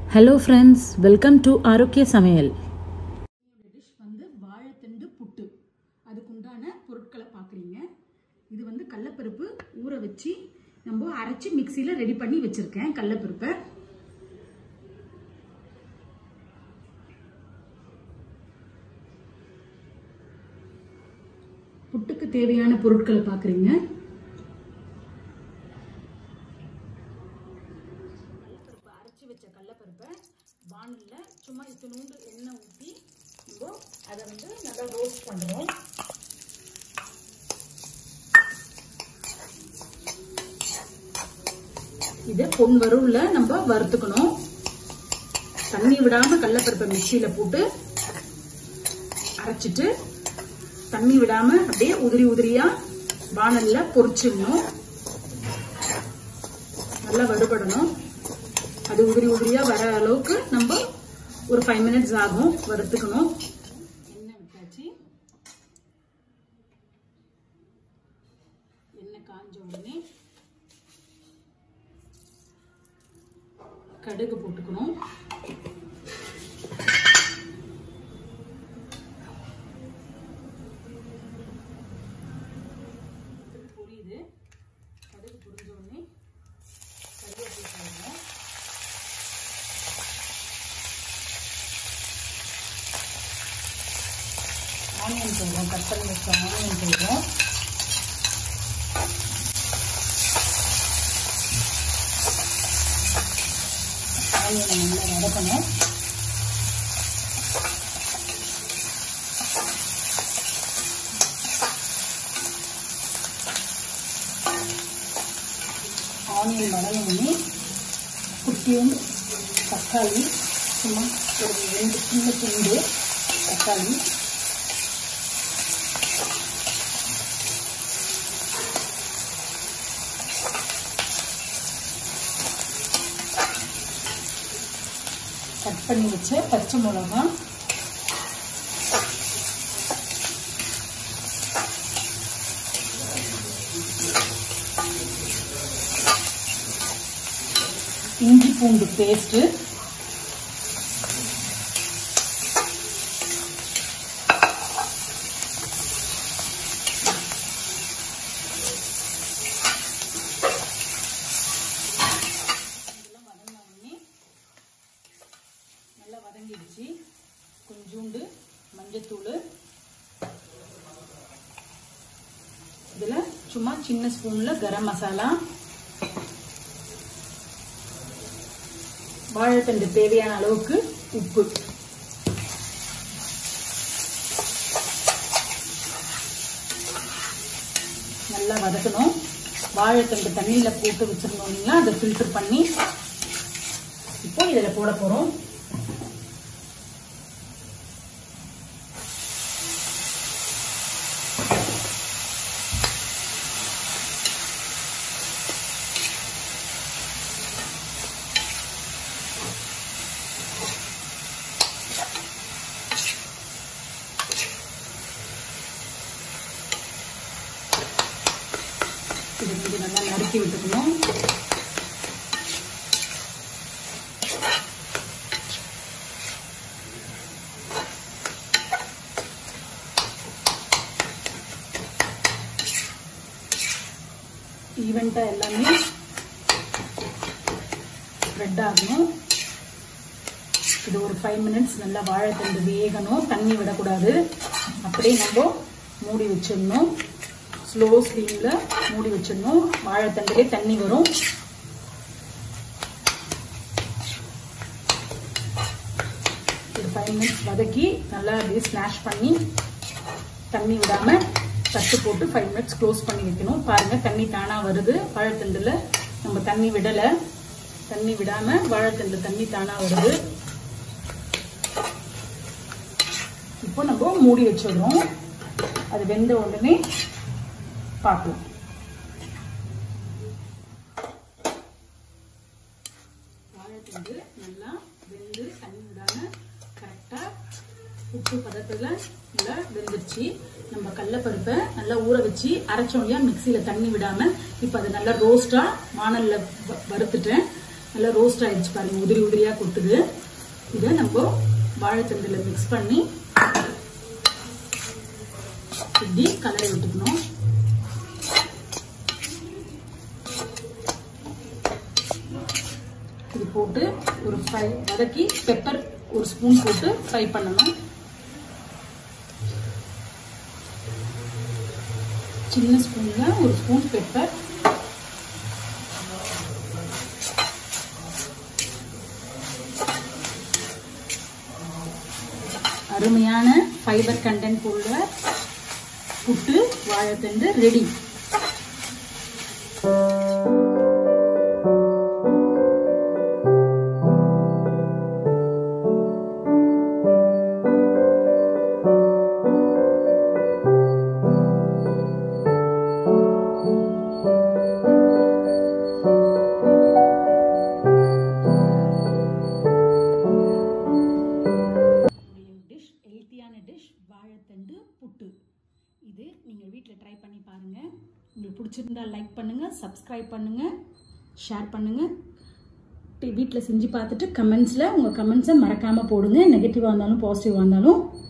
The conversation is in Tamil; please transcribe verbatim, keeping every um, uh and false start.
Hello friends, welcome to ஆரோக்கிய சமையல். டிஷ் வந்து வாழைத்தண்டு புட்டு. அதுக்கு உண்டான பொருட்களை பார்க்குறீங்க. இது வந்து கடலைப்பருப்பு ஊற வச்சு நம்ம அரைச்சி மிக்சியில் ரெடி பண்ணி வச்சுருக்கேன். கடலைப்பருப்பை புட்டுக்கு தேவையான பொருட்களை பார்க்குறீங்க. அரைச்சி வச்ச கடலைப்பருப்பை வானல்ல சும்மா இத்தினூண்டு எண்ணெய் ஊற்றி நம்ம அதை வந்து நல்லா ரோஸ்ட் பண்ணுறோம். இதை பொன் வறுவல்ல நம்ம வறுத்துக்கணும். தண்ணி விடாம கடலைப்பருப்பை மிக்சியில போட்டு அரைச்சிட்டு தண்ணி விடாம அப்படியே உதிரி உதிரியா வானல்ல பொரிச்சிடணும். நல்லா வறுபடணும். அது உதிரி உதிரியா வர அளவுக்கு நம்ம ஒரு ஃபைவ் மினிட்ஸ் ஆகும் வறுத்துக்கணும். எண்ணெய் விட்டாச்சு. எண்ணெய் காஞ்ச உடனே கடுகு போட்டுக்கணும். பொரியுது. கடுகு பொரிஞ்ச உடனே கருவேப்பிலை போடணும். ஆனியன் போடுறோம். கட் பண்ணி வச்ச ஆனியன் போடுறோம். ஆனியனை நல்லா வதக்கணும். ஆனியன் வதங்கினே குட்டியும் தக்காளி சும்மா ஒரு ரெண்டு சின்ன துண்டு தக்காளி கட் பண்ணி வச்ச பச்சை மிளகா இஞ்சி பூண்டு பேஸ்ட் நல்லா வதங்கிடுச்சு. கொஞ்சோண்டு மஞ்சத்தூள், இதுல சும்மா சின்ன ஸ்பூன்ல கரம் மசாலா, வாழைத்தண்டு தேவையான அளவுக்கு உப்பு, நல்லா வதக்கணும். வாழைத்தண்டு தண்ணியில போட்டு வச்சிருந்தோம் இல்லைங்களா, அதை ஃபில்டர் பண்ணி இப்போ இதுல போட போறோம். இது கொஞ்சம் நல்லா நறுக்கி விட்டுக்கணும். ஈவெண்டா எல்லாமே ஸ்ப்ரெட் ஆகணும். இது ஒரு ஃபைவ் மினிட்ஸ் நல்லா வாழைத்தண்டு வேகணும். தண்ணி விடக்கூடாது. அப்படியே நம்ம மூடி வச்சிடணும். ஸ்லோ ஸ்லீம்ல மூடி வச்சிடணும். வாழைத்தண்டுலே தண்ணி வரும். ஒரு ஃபைவ் மினிட்ஸ் வதக்கி நல்லா அப்படியே ஸ்மாஷ் பண்ணி தண்ணி விடாம தட்டு போட்டு ஃபைவ் மினிட்ஸ் க்ளோஸ் பண்ணி வைக்கணும். பாருங்க தண்ணி தானா வருது. வாழைத்தண்டுல நம்ம தண்ணி விடல. தண்ணி விடாம வாழைத்தண்டு தண்ணி தானா வருது. இப்போ நம்ம மூடி வச்சிடுறோம். அது வெந்த உடனே பார்க்கலாம். வாழைத்தண்டு நல்லா வெந்து தண்ணி விடாம கரெக்டா உப்பு பதத்துல நல்லா வெந்துருச்சு. நம்ம கடலைப்பருப்பை நல்லா ஊற வச்சு அரைச்சோம் இல்லையா மிக்சியில தண்ணி விடாம, இப்ப அது நல்லா ரோஸ்டா வானல்ல வறுத்துட்டேன். நல்லா ரோஸ்ட் ஆயிடுச்சு பாருங்க, உதிரி உதிரியா கொட்டுது. இதை நம்ம வாழைத்தண்டுல மிக்ஸ் பண்ணி இப்படி கலரை விட்டுக்கணும். இது போட்டு ஒரு ஃப்ரை வதக்கி பெப்பர் ஒரு ஸ்பூன் போட்டு ஃப்ரை பண்ணணும். சின்ன ஸ்பூன்ல ஒரு ஸ்பூன் பெப்பர், அருமையான ஃபைபர் கண்டென்ட் உள்ள புட்டு வாழைத்தண்டு ரெடி. வாழைத்தண்டு புட்டு இது நீங்க வீட்ல ட்ரை பண்ணி பாருங்க. உங்களுக்கு பிடிச்சிருந்தா லைக் பண்ணுங்க, சப்ஸ்கிரைப் பண்ணுங்க, ஷேர் பண்ணுங்க. வீட்டில் செஞ்சு பார்த்துட்டு கமெண்ட்ஸ்ல உங்க கமெண்ட்ஸை மறக்காம போடுங்க. நெகட்டிவா இருந்தாலும் பாசிட்டிவா இருந்தாலும்